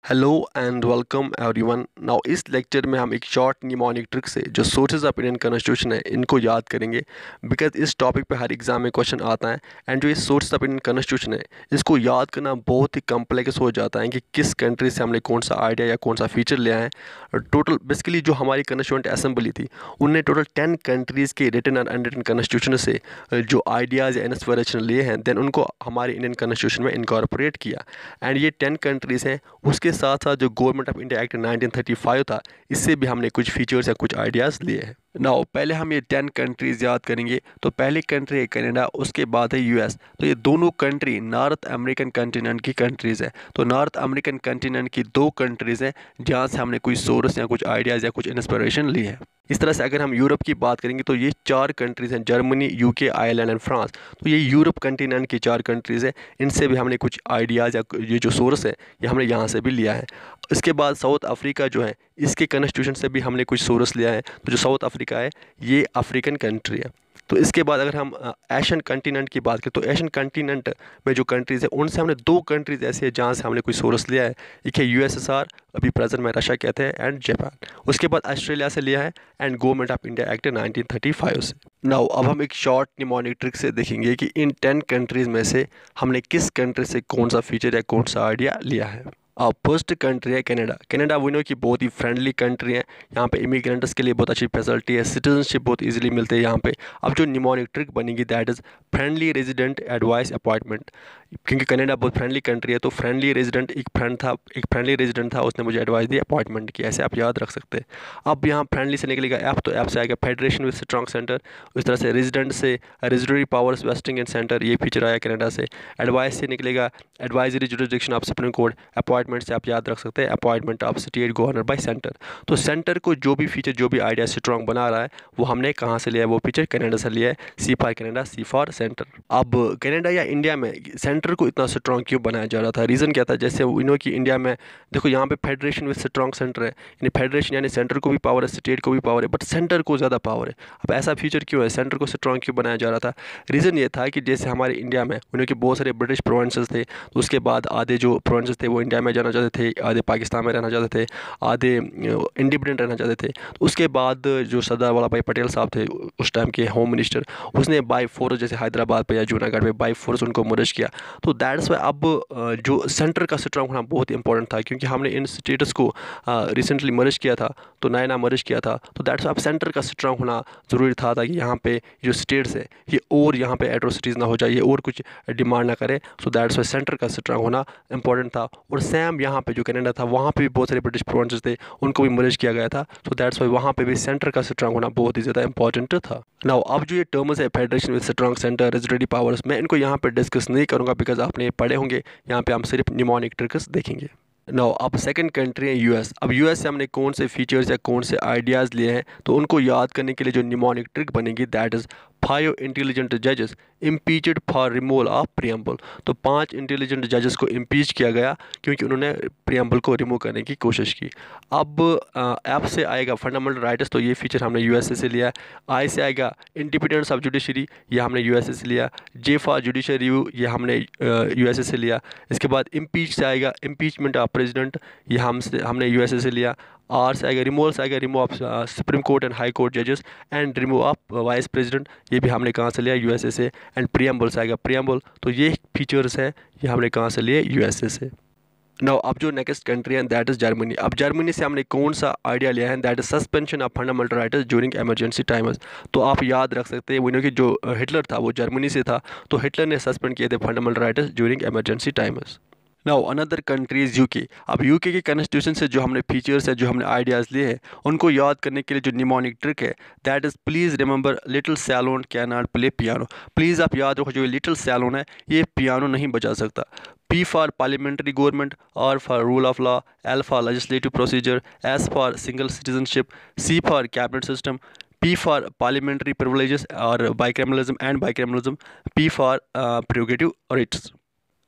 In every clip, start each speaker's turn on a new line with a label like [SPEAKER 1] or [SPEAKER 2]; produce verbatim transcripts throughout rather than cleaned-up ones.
[SPEAKER 1] Hello and welcome everyone. Now इस lecture में हम एक शॉर्ट निमोनिक ट्रिक से जो सोर्सेज ऑफ इंडियन कॉन्स्टिट्यूशन है इनको याद करेंगे। बिकॉज इस टॉपिक पे हर एग्जाम में क्वेश्चन आता है एंड जो ये सोर्सेज ऑफ इंडियन कॉन्स्टिट्यूशन है इसको याद करना बहुत ही कम्प्लेक्स हो जाता है कि किस कंट्री से हमने कौन सा आइडिया या कौन सा फीचर लिया है। टोटल बेसिकली जो हमारी कॉन्स्टिट्यूंट असेंबली थी उनने टोटल टेन कंट्रीज़ के रिटन और अनरिटन कॉन्स्टिट्यूशन से जो आइडियाज़ या इंस्पिरेशन लिए हैं देन उनको हमारे इंडियन कॉन्स्टिट्यूशन में इनकॉर्पोरेट किया। एंड ये टेन कंट्रीज़ हैं, उसके साथ साथ जो government of India act nineteen thirty five था इससे भी हमने कुछ फीचर्स या कुछ आइडियाज़ लिए हैं। नाउ पहले हम ये टेन कंट्रीज़ याद करेंगे। तो पहली कंट्री है कनाडा, उसके बाद है यूएस। तो ये दोनों कंट्री नॉर्थ अमेरिकन कंटिनेंट की कंट्रीज़ है। तो नॉर्थ अमेरिकन कंटिनेंट की दो कंट्रीज़ हैं जहाँ से हमने कोई सोर्स या कुछ आइडियाज़ या कुछ इंस्पिरेशन ली है। इस तरह से अगर हम यूरोप की बात करेंगे तो ये चार कंट्रीज़ हैं, Germany, UK, Ireland and France. तो ये यूरोप कंटिनेंट की चार कंट्रीज़ हैं, इनसे भी हमने कुछ आइडियाज़ या ये जो सोर्स है ये हमने यहाँ से भी लिया है। इसके बाद साउथ अफ्रीका जो है इसके कॉन्स्टिट्यूशन से भी हमने कुछ सोर्स लिया है। तो जो साउथ अफ्रीका है ये अफ्रीकन कंट्री है। तो इसके बाद अगर हम एशियन कंटिनेंट की बात करें तो एशियन कंटिनेंट में जो कंट्रीज़ है उनसे हमने दो कंट्रीज़ ऐसे हैं जहाँ से हमने कोई सोर्स लिया है। एक है यूएसएसआर, अभी प्रेजेंट में रशिया कहते हैं, एंड जापान। उसके बाद ऑस्ट्रेलिया से लिया है and government of India act nineteen thirty five से। नाउ अब हम एक शॉर्ट निमोनिक ट्रिक से देखेंगे कि इन टेन कंट्रीज़ में से हमने किस कंट्री से कौन सा फीचर या कौन सा आइडिया लिया है। अब फर्स्ट कंट्री है कनाडा। कनाडा वो नो की बहुत ही फ्रेंडली कंट्री है, यहाँ पे इमिग्रेंट्स के लिए बहुत अच्छी फैसिलिटी है, सिटीजनशिप बहुत इजीली मिलते हैं यहाँ पे। अब जो निमोनिक ट्रिक बनेगी that is friendly resident advice appointment. क्योंकि कनाडा बहुत फ्रेंडली कंट्री है तो फ्रेंडली रेजिडेंट एक फ्रेंड था, एक फ्रेंडली रेजिडेंट था, उसने मुझे एडवाइस दी, अपॉइंटमेंट की, ऐसे आप याद रख सकते हैं। अब यहाँ फ्रेंडली से निकलेगा ऐप, तो ऐप से आएगा फेडरेशन विद स्ट्रॉन्ग सेंटर। उस तरह से रेजिडेंट से residuary powers vesting in centre, ये फीचर आया कनाडा से। एडवाइस से निकलेगा advisory jurisdiction of supreme court. Appointment से आप याद रख सकते हैं appointment of state governor by centre. तो सेंटर को जो भी फीचर जो भी आइडिया स्ट्रॉन्ग बना रहा है वो हमने कहाँ से लिया है, वो फीचर कनाडा से लिया है। C for Canada, C for centre. अब कनाडा या इंडिया में सेंटर को इतना स्ट्रॉन्ग क्यों बनाया जा रहा था, रीज़न क्या था? जैसे इनो कि इंडिया में देखो यहाँ पे फेडरेशन विद स्ट्रॉन्ग सेंटर है, यानी फेडरेशन यानी सेंटर को भी पावर है, स्टेट को भी पावर है, बट सेंटर को ज़्यादा पावर है। अब ऐसा फीचर क्यों है, सेंटर को स्ट्रॉन्ग क्यों बनाया जा रहा था? रीज़न ये था कि जैसे हमारे इंडिया में उन्होंने बहुत सारे ब्रिटिश प्रोविंसेस थे, तो उसके बाद आधे जो प्रोविंसेस थे वो इंडिया में जाना चाहते थे, आधे पाकिस्तान में रहना चाहते थे, आधे इंडिपेंडेंट रहना चाहते थे। तो उसके बाद जो सरदार वल्लभ भाई पटेल साहब थे उस टाइम के होम मिनिस्टर, उसने बाई फोर्स जैसे हैदराबाद पे या जूनागढ़ पे बाई फोर्स उनको मर्ज किया। तो दैट्स वाई अब जो सेंटर का स्ट्रॉन्ग होना बहुत इंपॉर्टेंट था, क्योंकि हमने इन स्टेट्स को रिसेंटली मर्ज किया था, तो नया नया मर्ज किया था। तो दैट्स वाई अब सेंटर का स्ट्रॉन्ग होना ज़रूरी था ताकि यहाँ पे जो स्टेट्स है ये और यहाँ पे एट्रोसिटीज़ ना हो जाए, ये और कुछ डिमांड ना करे। सो दैट्स वाई सेंटर का स्ट्रॉन्ग होना इंपॉर्टेंट था। और सेम यहाँ पे जो कनाडा था वहाँ पे भी बहुत सारे ब्रिटिश प्रोविंसेस थे, उनको भी मर्ज किया गया था। सो दैट्स वाई वहाँ पे भी सेंटर का स्ट्रॉन्ग होना बहुत ही ज़्यादा इंपॉर्टेंट था। नाउ अब जो ये टर्म्स है federation with strong centre, residuary powers, मैं इनको यहाँ पे डिस्कस नहीं करूँगा बिकॉज आपने पढ़े होंगे। यहाँ पे हम सिर्फ निमोनिक ट्रिक्स देखेंगे। नाउ अब सेकंड कंट्री है यूएस। अब यूएस से हमने कौन से फीचर्स या कौन से आइडियाज़ लिए हैं, तो उनको याद करने के लिए जो निमोनिक ट्रिक बनेगी दैट इज़ फाइव इंटेलिजेंट जजेस impeached for removal of preamble. तो पांच इंटेलिजेंट जजेस को इम्पीच किया गया क्योंकि उन्होंने प्रियम्बल को रिमूव करने की कोशिश की। अब ऐप से आएगा फंडामेंटल राइट्स, तो ये फीचर हमने यूएसए से लिया। आई से आएगा इंडिपेंडेंस ऑफ जुडिशरी, ये हमने यूएसए से लिया। जे फॉर जुडिशियल रिव्यू, ये हमने यूएसए से लिया। इसके बाद इम्पीच से आएगा इम्पीचमेंट ऑफ प्रेसिडेंट, ये हमसे हमने यूएसए से लिया। आर से आएगा रिमूवल से आएगा remove of supreme court and high court जजेस and remove of vice president, ये भी हमने कहाँ से लिया, यूएसए से। एंड प्रियम्बल से आएगा प्रियम्बल, तो ये फीचर्स है ये हमने कहाँ से लिए, यूएसए से। नाउ अब जो नेक्स्ट कंट्री है दैट इज़ जर्मनी। अब जर्मनी से हमने कौन सा आइडिया लिया है that is suspension of fundamental rights during emergency times. तो आप याद रख सकते हैं वो कि जो हिटलर था वो जर्मनी से था, तो हिटलर ने सस्पेंड किए थे fundamental rights during emergency times. Now another country is UK. अब यूके के कॉन्स्टिट्यूशन से जो हमने फीचर्स है जो हमने आइडियाज़ लिए हैं उनको याद करने के लिए जो निमोनिक ट्रिक है that is please remember little salon can not play piano. Please आप याद रखो जो लिटिल सैलोन है ये पियानो नहीं बजा सकता। P for parliamentary government, R for rule of law, L for legislative procedure, S for single citizenship, C for cabinet system, P for parliamentary privileges or bicameralism and bicameralism, P for uh, prerogative rights.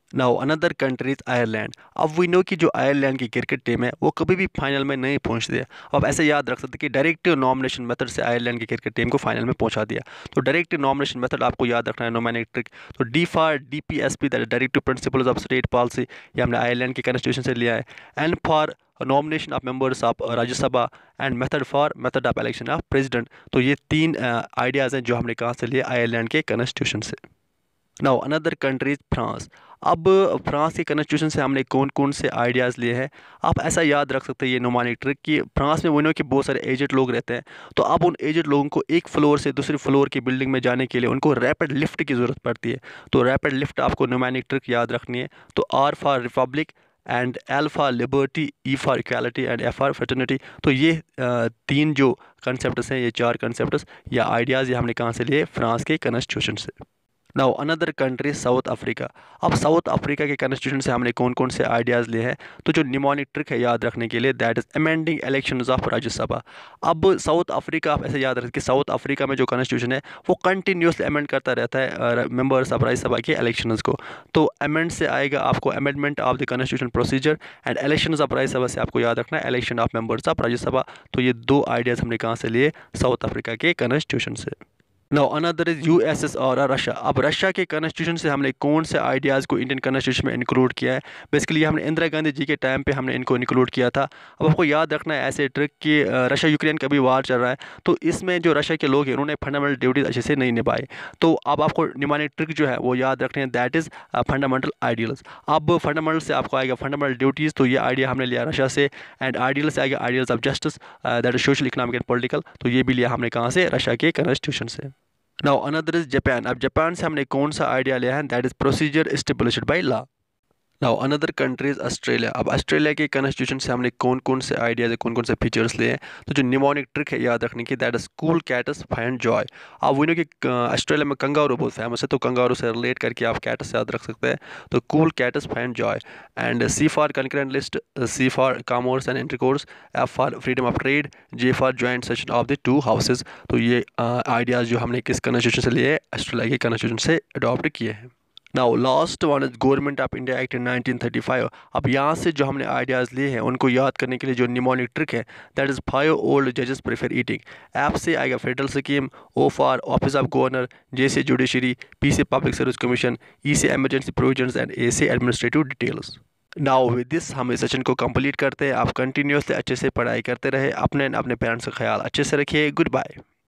[SPEAKER 1] Now another country is Ireland. अब we know कि जो Ireland की cricket team है वो कभी भी final में नहीं पहुंचती है। अब ऐसे याद रख सकते हैं कि डायरेक्ट नॉमिनेशन मेथड से आयरलैंड की क्रिकेट टीम को फाइनल में पहुंचा दिया। तो डायरेक्ट नॉमिनेशन मेथड आपको याद रखना है, नोमैनिक ट्रिक। तो D for D P S P, that directive principles of state policy, ये हमने आयरलैंड की कॉन्स्टिट्यूशन से लिया है। And for nomination of members of Rajya Sabha, and method for method of election of president. तो ये तीन आइडियाज़ हैं जो हमने कहाँ से लिए, आयरलैंड के कॉन्स्टिट्यूशन से। Now another country is France. अब फ्रांस के कॉन्स्टिट्यूशन से हमने कौन कौन से आइडियाज़ लिए हैं, आप ऐसा याद रख सकते हैं ये नोमानिक ट्रिक कि फ्रांस में वो कि बहुत सारे एजेड लोग रहते हैं। तो अब उन एजेड लोगों को एक फ्लोर से दूसरे फ्लोर की बिल्डिंग में जाने के लिए उनको रैपिड लिफ्ट की ज़रूरत पड़ती है। तो रैपिड लिफ्ट आपको नोमानिक ट्रिक याद रखनी है। तो R for republic, and L for liberty, E for equality, and F for fraternity. तो ये आ, तीन जो कंसेप्ट्स हैं, ये चार कंसेप्ट्स या आइडियाज़, ये हमने कहाँ से लिए, फ्रांस के कॉन्स्टिट्यूशन से। Now another country South Africa. अब साउथ अफ्रीका के कॉन्स्टिट्यूशन से हमने कौन कौन से आइडियाज़ लिए हैं, तो जो निमोनिक ट्रिक है याद रखने के लिए, that is amending elections of Rajya Sabha. अब साउथ अफ्रीका, आप ऐसे याद रखें कि साउथ अफ्रीका में जो कॉन्स्टिट्यूशन है वो कंटिन्यूसली अमेंड करता रहता है मेंबर्स ऑफ राज्यसभा के इलेक्शंस को। तो अमेंड से आएगा आपको amendment of the constitution procedure, and elections of Rajya Sabha से आपको याद रखना है election of members of Rajya Sabha. तो ये दो आइडियाज़ हमने कहाँ से लिए, साउथ अफ्रीका के कॉन्स्टिट्यूशन से। Now another is U S S और रशिया। अब रशिया के कॉन्स्टिट्यूशन से हमने कौन से आइडियाज़ को इंडियन कॉन्स्टिट्यूशन में इंक्लूड किया है, बेसिकली हमने इंदिरा गांधी जी के टाइम पे हमने इनको इंक्लूड किया था। अब आपको याद रखना है ऐसे ट्रिक कि रशिया यूक्रेन का भी वार चल रहा है, तो इसमें जो रशिया के लोग हैं उन्होंने फंडामेंटल ड्यूटीज अच्छे से नहीं निभाई। तो अब आपको निमाने ट्रिक जो है वो याद रखने हैं, दैट इज़ फंडामेंटल आइडियल्स। अब फंडामेंटल से आपको आएगा फंडामेंटल ड्यूटीज़, तो ये आइडिया हमने लिया रशिया से। एंड आइडियल से आएगा ideals of justice, that is social, economic and political. तो ये भी लिया हमने कहाँ से, रशिया के कॉन्स्टिट्यूशन से। Now another is Japan. अब जापान से हमने कौन सा आइडिया लिया है, that is procedure established by law. Now another country is Australia. अब ऑस्ट्रेलिया के कॉन्स्टिट्यूशन से हमने कौन कौन से आइडियाज कौन कौन से फीचर्स लिए हैं, तो जो निमोनिक ट्रिक है याद रखने की, that is cool cats find joy. आप वो कि ऑस्ट्रेलिया में कंगारू बहुत फेमस है, तो कंगारू से रिलेट करके आप कैटस याद रख सकते हैं। तो cool cats find joy. And C for concurrent list, C for commerce and intercourse, F for freedom of trade, J for joint session of the two houses. तो ये आइडियाज़ जो हमने किस कॉन्स्टिट्यूशन से लिए, ऑस्ट्रेलिया के कॉन्स्टिट्यूशन से adopt किए हैं। Now last one is government of India act nineteen thirty five. अब यहाँ से जो हमने आइडियाज़ लिए हैं उनको याद करने के लिए जो निमोनिक ट्रिक है, दैट इज़ फाइव ओल्ड जजेस प्रेफर ईटिंग। ऐप से आएगा federal scheme, O for office of governor, J से जुडिशरी, पी से पब्लिक सर्विस कमीशन, ई से एमरजेंसी प्रोविजंस, एंड ए से administrative details. Now with this हम इस सेशन को कंप्लीट करते हैं। आप कंटिन्यूसली अच्छे से पढ़ाई करते रहे, अपने अपने पेरेंट्स का ख्याल अच्छे से रखिए। Good bye.